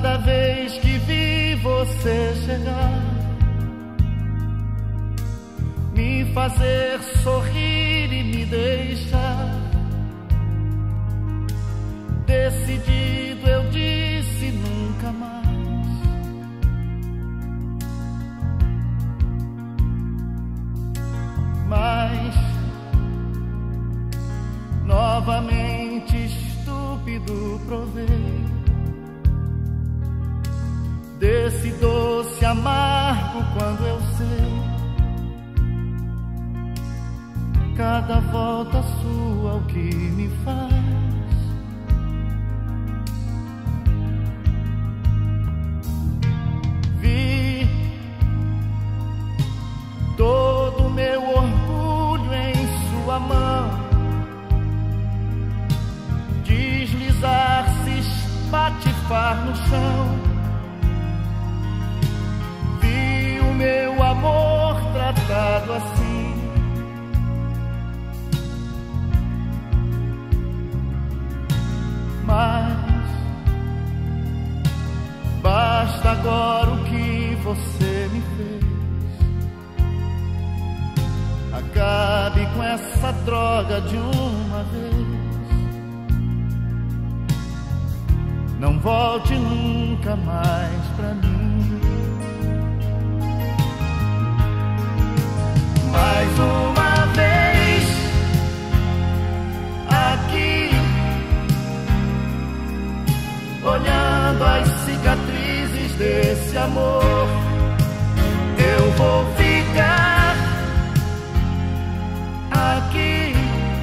Cada vez que vi você chegar, me fazer sorrir e me deixar decidido, eu disse nunca mais. Mas novamente estúpido provei desse doce amargo quando eu sei cada volta sua o que me faz. Vi todo meu orgulho em sua mão deslizar, se espatifar no chão. Vi o meu amor tratado assim. Mas basta agora o que você me fez. Acabe com essa droga de uma vez. Não volte nunca mais pra mim. Mais uma vez aqui, olhando as cicatrizes desse amor, eu vou ficar aqui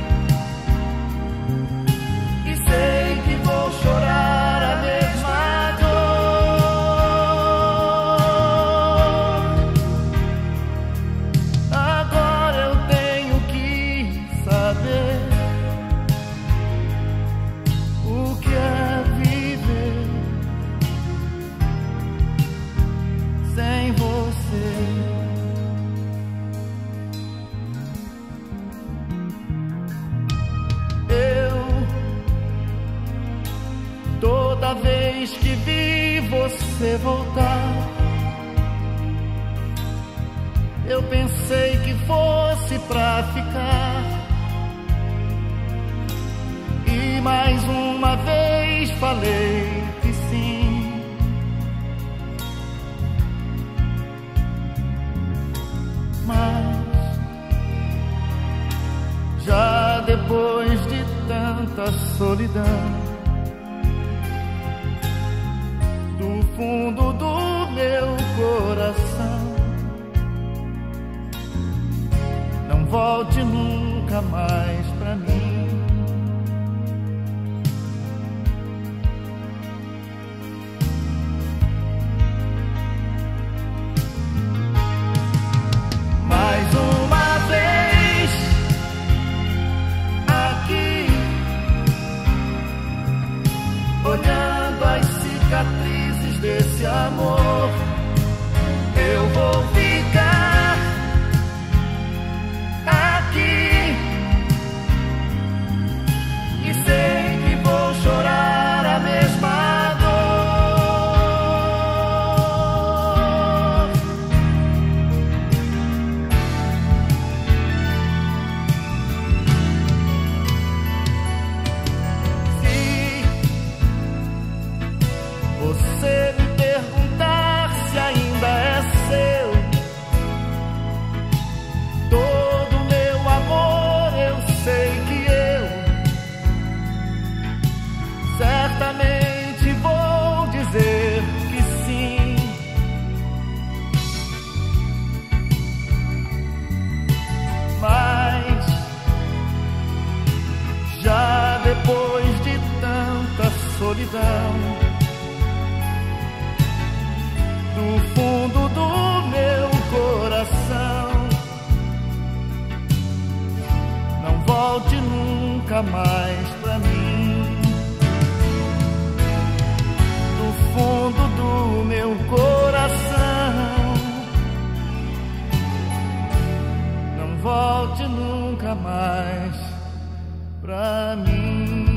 e sei que vou chorar a mesma dor. Agora eu tenho que saber o que é viver sem você. Toda vez que vi você voltar, eu pensei que fosse pra ficar. E mais uma vez falei que sim. Mas já depois de tanta solidão, do fundo do meu coração, não volte nunca mais pra mim. Mais uma vez aqui, olhando as cicatrizes desse amor, eu vou ficar aqui e sei que vou chorar a mesma dor. Se você me perguntar se ainda é seu todo meu amor, eu sei que eu certamente vou dizer que sim. Mas já depois de tanta solidão, do fundo do meu coração, não volte nunca mais pra mim. Do fundo do meu coração, não volte nunca mais pra mim.